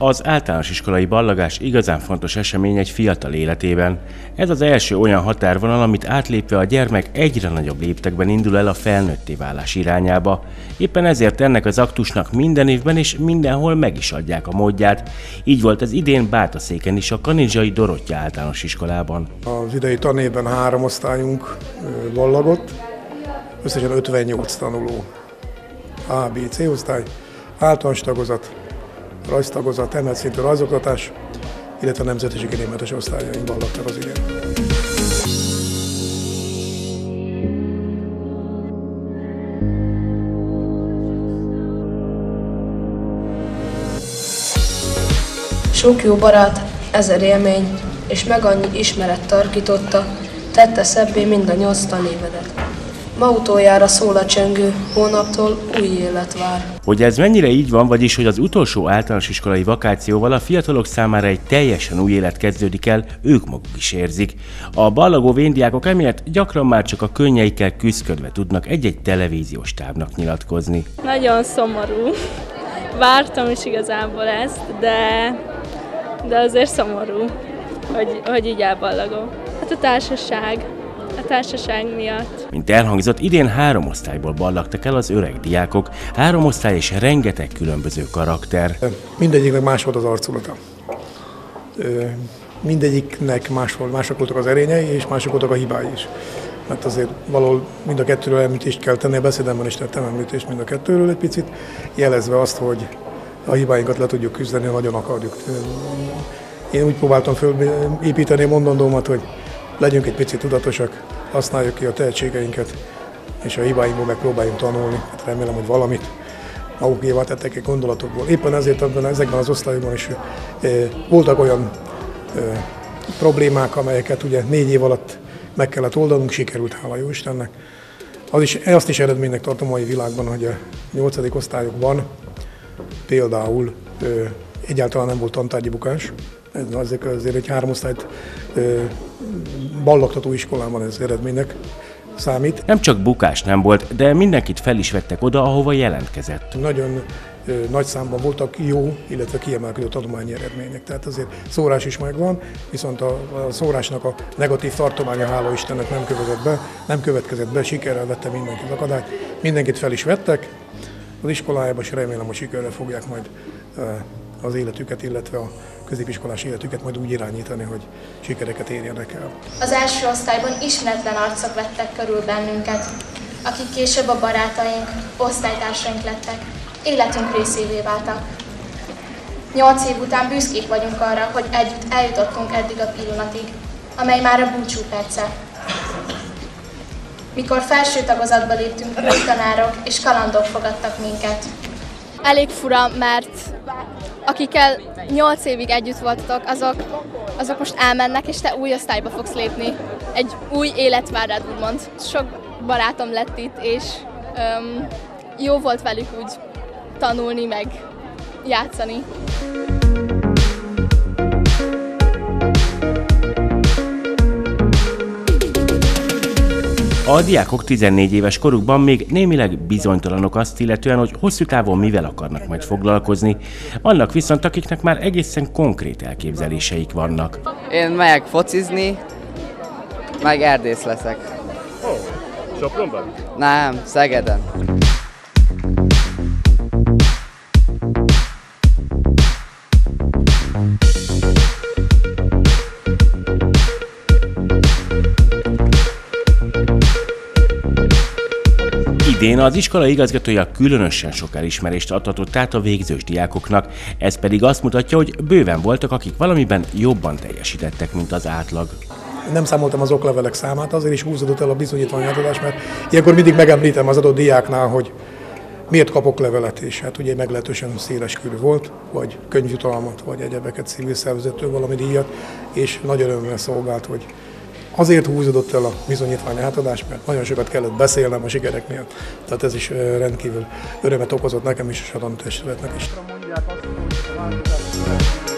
Az általános iskolai ballagás igazán fontos esemény egy fiatal életében. Ez az első olyan határvonal, amit átlépve a gyermek egyre nagyobb léptekben indul el a felnőtté válás irányába. Éppen ezért ennek az aktusnak minden évben és mindenhol meg is adják a módját. Így volt ez idén Bátaszéken is, a Kanizsai Dorottya Általános Iskolában. Az idei tanévben 3 osztályunk ballagott, összesen 58 tanuló. A, B, C osztály, általános tagozat, rajztagozat, emelt szintű rajzoktatás, illetve a nemzetiségi németes osztályaink ballagtak az idén. Sok jó barát, 1000 élmény, és meg annyi ismeret tarkította, tette szebbé mind a 8 tanévedet. Ma utoljára szól a csengő, hónaptól új élet vár. Hogy ez mennyire így van, vagyis hogy az utolsó általános iskolai vakációval a fiatalok számára egy teljesen új élet kezdődik el, ők maguk is érzik. A ballagó véndiákok emiatt gyakran már csak a könnyeikkel küszködve tudnak egy-egy televíziós tábnak nyilatkozni. Nagyon szomorú. Vártam is igazából ezt, de azért szomorú, hogy így elballagom. Hát a társaság miatt. Mint elhangzott, idén 3 osztályból ballagtak el az öreg diákok, 3 osztály és rengeteg különböző karakter. Mindegyiknek más volt az arculata. Mindegyiknek mások voltak az erényei, és mások voltak a hibái is. Mert azért valahol mind a kettőről említést kell tenni, a beszédemben is tettem említést mind a kettőről egy picit, jelezve azt, hogy a hibáinkat le tudjuk küzdeni, nagyon akarjuk. Én úgy próbáltam fölépíteni a mondandómat, hogy legyünk egy picit tudatosak, használjuk ki a tehetségeinket, és a hibáinkból megpróbáljunk tanulni. Hát remélem, hogy valamit magukévá tettek egy gondolatokból. Éppen ezért ezekben az osztályokban is voltak olyan problémák, amelyeket ugye 4 év alatt meg kellett oldanunk, sikerült, hála jó Istennek. Azt is eredménynek tartom a mai világban, hogy a 8. osztályokban például egyáltalán nem volt tantárgyi bukás. Azért egy 3 osztályt ballagtató iskolában ez eredménynek számít. Nem csak bukás nem volt, de mindenkit fel is vettek oda, ahova jelentkezett. Nagyon nagy számban voltak jó, illetve kiemelkedő tanulmányi eredmények. Tehát azért szórás is megvan, viszont a szórásnak a negatív tartománya, hála Istennek nem következett be, sikerrel vette mindenki az akadályt. Mindenkit fel is vettek az iskolájába, és remélem, hogy sikerrel fogják majd az életüket, illetve a középiskolás életüket majd úgy irányítani, hogy sikereket érjenek el. Az első osztályban ismeretlen arcok vettek körül bennünket, akik később a barátaink, osztálytársaink lettek, életünk részévé váltak. 8 év után büszkék vagyunk arra, hogy együtt eljutottunk eddig a pillanatig, amely már a búcsú perce. Mikor felső tagozatba léptünk, új tanárok és kalandok fogadtak minket. Elég fura, mert akikkel 8 évig együtt voltatok, azok most elmennek, és te új osztályba fogsz lépni. Egy új élet vár rád, úgymond. Sok barátom lett itt, és jó volt velük úgy tanulni, meg játszani. A diákok 14 éves korukban még némileg bizonytalanok azt illetően, hogy hosszú távon mivel akarnak majd foglalkozni. Vannak viszont, akiknek már egészen konkrét elképzeléseik vannak. Én megyek focizni, meg erdész leszek. Sopronban? Nem, Szegeden. Idén az iskola igazgatója különösen sok elismerést adhatott át a végzős diákoknak, ez pedig azt mutatja, hogy bőven voltak, akik valamiben jobban teljesítettek, mint az átlag. Nem számoltam az oklevelek számát, azért is húzódott el a bizonyítványátadás, mert ilyenkor mindig megemlítem az adott diáknál, hogy miért kap oklevelet, és hát ugye meglehetősen széles körű volt, vagy könyvjutalmat, vagy egyebeket, civil szervezettől valami díjat, és nagy örömmel szolgált, hogy azért húzódott el a bizonyítvány átadás, mert nagyon sokat kellett beszélnem a sikerek miatt. Tehát ez is rendkívül örömet okozott nekem is, és a tanútestületnek is.